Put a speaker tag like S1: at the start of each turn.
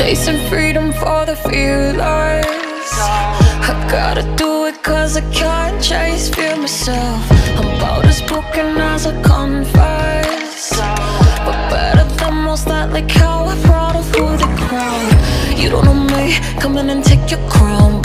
S1: chasing freedom for the fearless. I gotta do it cause I can't chase fear myself. I'm about as broken as I confess, but better than most, that like how I brought her through the crowd. You don't know me, come in and take your crown.